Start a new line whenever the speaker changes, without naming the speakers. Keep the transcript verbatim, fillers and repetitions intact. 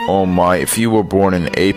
Oh my, if you were born in April